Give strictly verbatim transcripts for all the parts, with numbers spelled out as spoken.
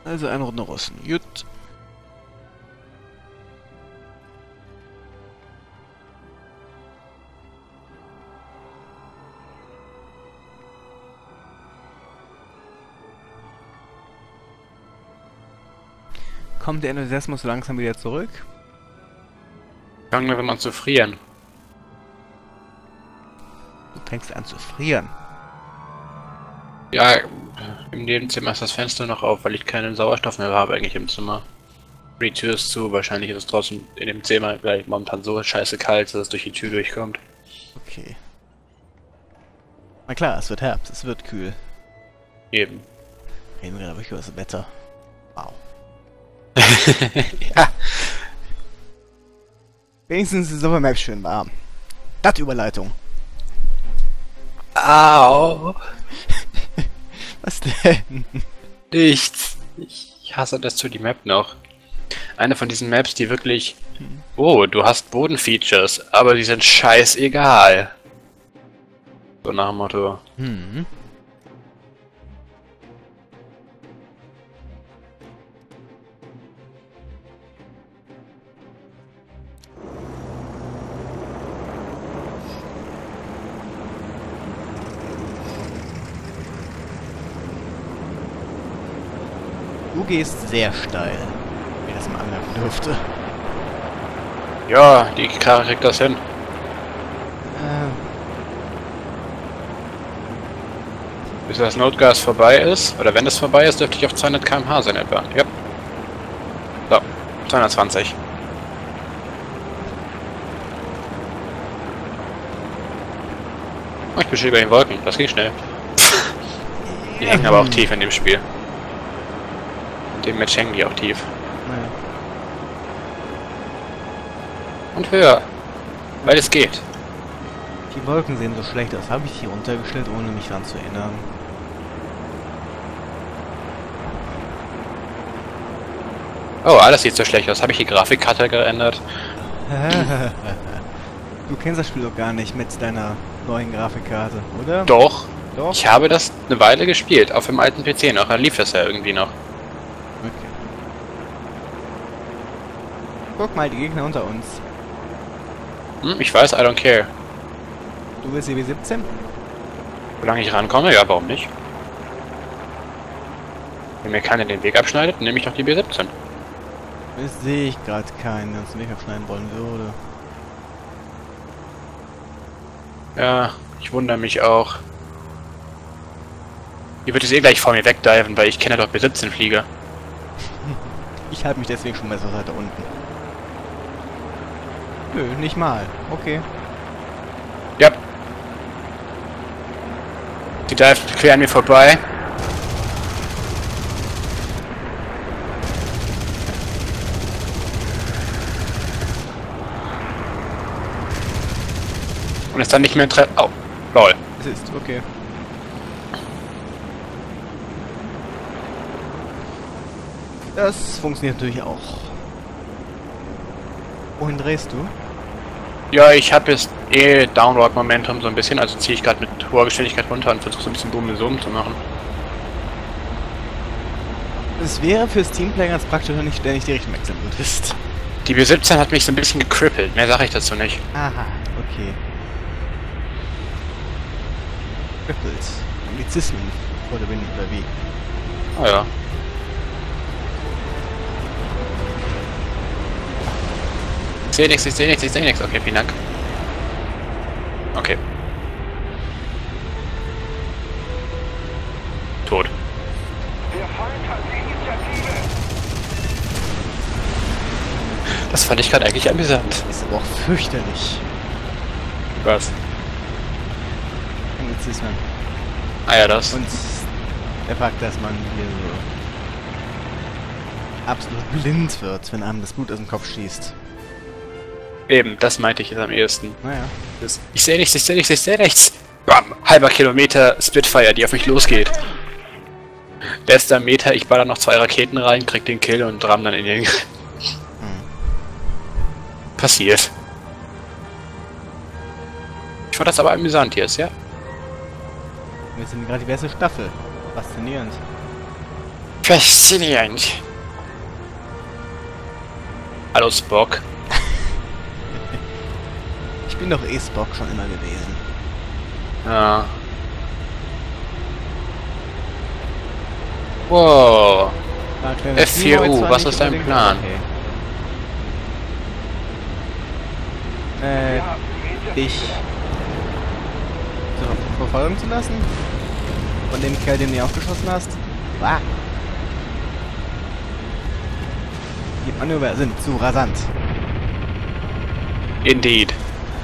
Also eine Runde Russen. Gut. Kommt der Enthusiasmus so langsam wieder zurück? Fangen wir mal an zu frieren. Du fängst an zu frieren. Ja, im Nebenzimmer ist das Fenster noch auf, weil ich keinen Sauerstoff mehr habe eigentlich im Zimmer. Die Tür ist zu, wahrscheinlich ist es draußen in dem Zimmer gleich momentan so scheiße kalt, dass es durch die Tür durchkommt. Okay. Na klar, es wird Herbst, es wird kühl. Eben. Reden wir aber über das Wetter. Wow. Ja. Wenigstens ist aber Map schön warm. Das Überleitung. Au. Was denn? Nichts. Ich hasse das zu die Map noch. Eine von diesen Maps, die wirklich... Oh, du hast Bodenfeatures, aber die sind scheißegal. So nach dem Motto. Hm. Du gehst sehr steil, wie das mal anmerken dürfte. Ja, die Karre kriegt das hin. Äh, Bis das Notgas vorbei ist, oder wenn es vorbei ist, dürfte ich auf zweihundert Kilometer pro Stunde sein etwa. Ja. So, zweihundertzwanzig. Oh, ich bin schon über den Wolken, das ging schnell. Die hängen aber auch tief in dem Spiel. In dem Match hängen die auch tief. naja. Und höher. Weil es geht. Die Wolken sehen so schlecht aus. Habe ich hier runtergestellt, ohne mich daran zu erinnern. Oh, alles sieht so schlecht aus. Habe ich die Grafikkarte geändert? Du kennst das Spiel doch gar nicht mit deiner neuen Grafikkarte, oder? Doch. Doch? Ich habe das eine Weile gespielt. Auf dem alten P C noch. Dann lief das ja irgendwie noch. Okay. Guck mal, die Gegner unter uns. Hm, ich weiß, I don't care. Du willst die W siebzehn? Solange ich rankomme, ja, warum nicht? Wenn mir keiner den Weg abschneidet, nehme ich doch die B siebzehn. Das sehe ich gerade keinen, der uns den Weg abschneiden wollen würde. Ja, ich wundere mich auch. Die wird jetzt eh gleich vor mir wegdiven, weil ich kenne doch B siebzehn Flieger. Ich halte mich deswegen schon mal so weiter unten. Nö, nicht mal. Okay. Ja. Die dive quer an mir vorbei. Und ist dann nicht mehr tre... Oh, lol. Es ist, okay. Das funktioniert natürlich auch. Wohin drehst du? Ja, ich habe jetzt eh Downward Momentum so ein bisschen, also ziehe ich gerade mit hoher Geschwindigkeit runter und versuche so ein bisschen Boom Zoom zu machen. Es wäre fürs Teamplay ganz praktisch, wenn ich ständig die Richtung wechseln würdest. Die B siebzehn hat mich so ein bisschen gekrippelt, mehr sage ich dazu nicht. Aha, okay. Crippelt. Anglizismen vor der Wind oder wie? Oh ja. Ich sehe nichts, ich sehe nichts, ich sehe nichts. Okay, vielen Dank. Okay. Tot. Der Feind hat die Initiative. Das fand ich gerade eigentlich amüsant. Ist aber auch fürchterlich. Was? Anglizismen. Ah ja, das. Und der Fakt, dass man hier so absolut blind wird, wenn einem das Blut aus dem Kopf schießt. Eben, das meinte ich jetzt am ehesten. Naja. Das, ich sehe nichts, ich sehe nichts, ich sehe nichts. Bam! Halber Kilometer Spitfire, die auf mich losgeht. Letzter Meter, ich baller noch zwei Raketen rein, krieg den Kill und ramm dann in den... Hm. Passiert. Ich fand das aber amüsant jetzt, ja? Wir sind gerade die beste Staffel. Faszinierend. Faszinierend. Hallo Spock. Ich bin doch eh Spock schon immer gewesen. Ja. Wow. F vier U, was ist dein Plan? Okay. Äh, Wir haben die dich so verfolgen zu lassen? Von dem Kerl, den du aufgeschossen hast? Ah. Die Manöver sind zu rasant. Indeed.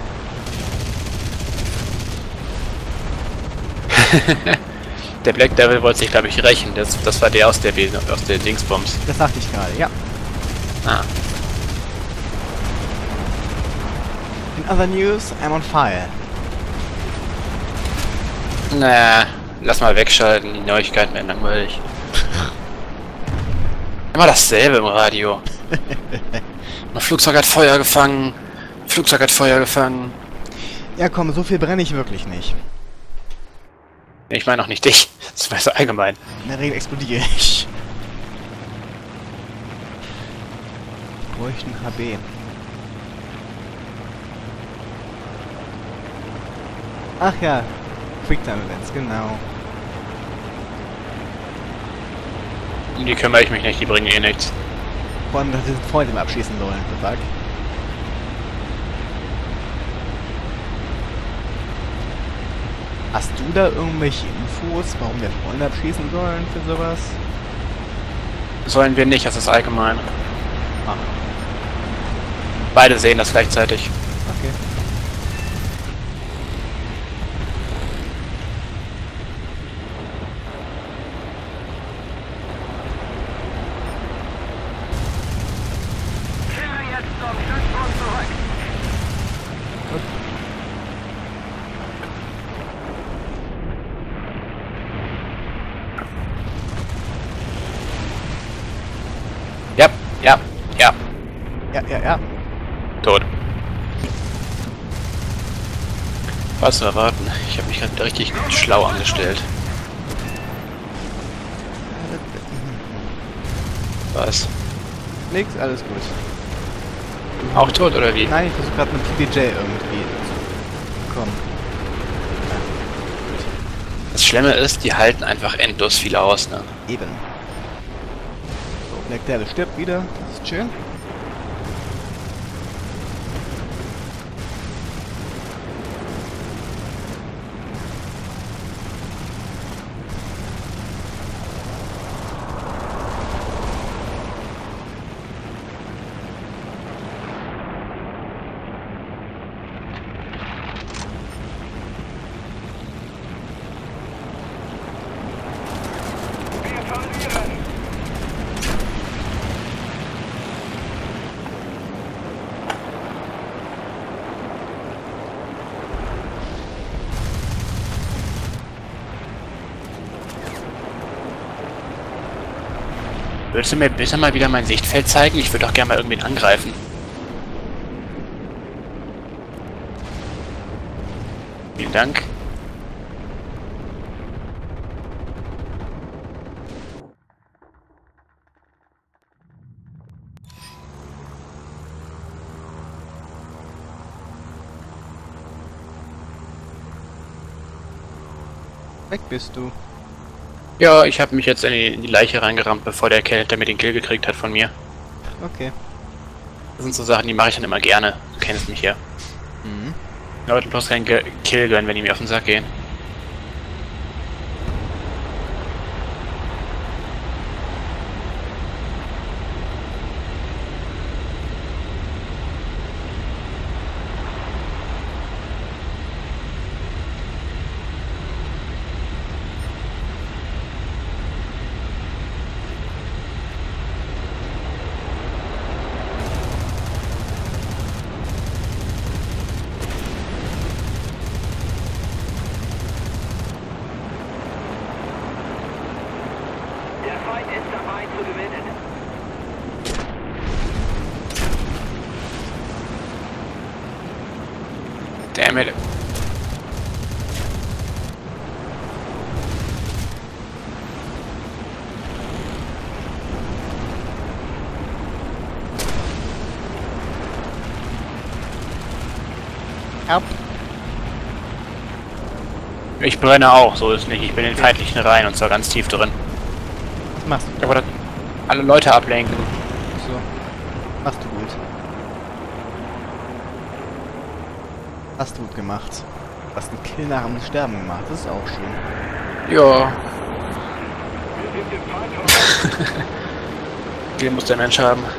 Der Black Devil wollte sich, glaube ich, rächen. Das, das war der aus der, B- aus der Dingsbums. Das dachte ich gerade, ja. Ah. In other news, I'm on fire. Na, lass mal wegschalten. Die Neuigkeiten werden langweilig. Immer dasselbe im Radio. Ein Flugzeug hat Feuer gefangen. Flugzeug hat Feuer gefangen. Ja komm, so viel brenne ich wirklich nicht. Ich meine auch nicht dich. Das war so allgemein. In der Regel explodiere ich. Ich bräuchte ein H B. Ach ja, Quicktime Events, genau. Um die kümmere ich mich nicht, die bringen eh nichts. Vor allem, dass wir diesen Freund immer abschießen sollen, für Bug. Hast du da irgendwelche Infos, warum wir Freunde abschießen sollen für sowas? Sollen wir nicht, das ist allgemein. Ah, Beide sehen das gleichzeitig. okay. Kille jetzt zum Stützpunkt zurück. Ja, ja, ja. Ja, ja, ja. Tot. Was zu erwarten? Ich habe mich gerade richtig schlau angestellt. Was? Nix, alles gut. Auch tot oder wie? Nein, ich versuche gerade mit P B J irgendwie zu kommen. Das Schlimme ist, die halten einfach endlos viel aus, ne? Eben. So, Black Devil stirbt wieder. Das ist schön. Wir verlieren. Würdest du mir bitte mal wieder mein Sichtfeld zeigen? Ich würde doch gerne mal irgendwen angreifen. Vielen Dank. Weg bist du. Ja, ich habe mich jetzt in die, in die Leiche reingerammt, bevor der Kerl hinter mir den Kill gekriegt hat von mir. Okay. Das sind so Sachen, die mache ich dann immer gerne. Du kennst mich ja. Mhm. Leute bloß keinen Ge- Kill gönnen, wenn die mir auf den Sack gehen. Der Feind ist dabei zu gewinnen. Damn it. Ab. Ich brenne auch, so ist nicht. Ich bin in den feindlichen Reihen und zwar ganz tief drin. Was machst du? Aber das alle Leute ablenken. So. Machst du gut. Hast du gut gemacht. Du hast einen Kill nach dem Sterben gemacht. Das ist auch schön. Ja. Wir sind dem Feind voran. Viel muss der Mensch haben.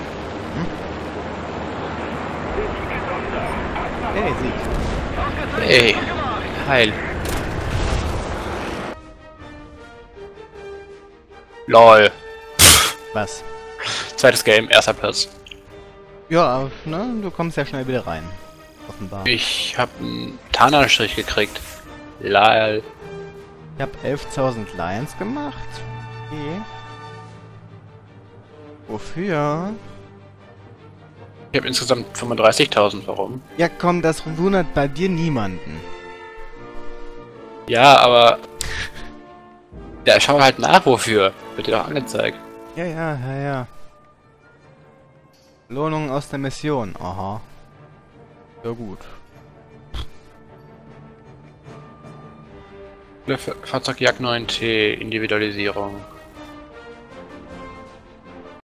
Hey, Sieg. Ey. Heil. Lol. Was? Zweites Game, erster Platz. Ja, ne? Du kommst ja schnell wieder rein. Offenbar. Ich hab einen Tarnanstrich gekriegt. Lol. Ich hab elftausend Lions gemacht. Okay. Wofür? Ich habe insgesamt fünfunddreißigtausend. Warum? Ja komm, das wundert bei dir niemanden. Ja, aber... Ja, schau halt nach, wofür. Wird dir doch angezeigt. Ja, ja, ja, ja. Belohnung aus der Mission. Aha. Ja gut. Fahrzeugjagd neun T, Individualisierung.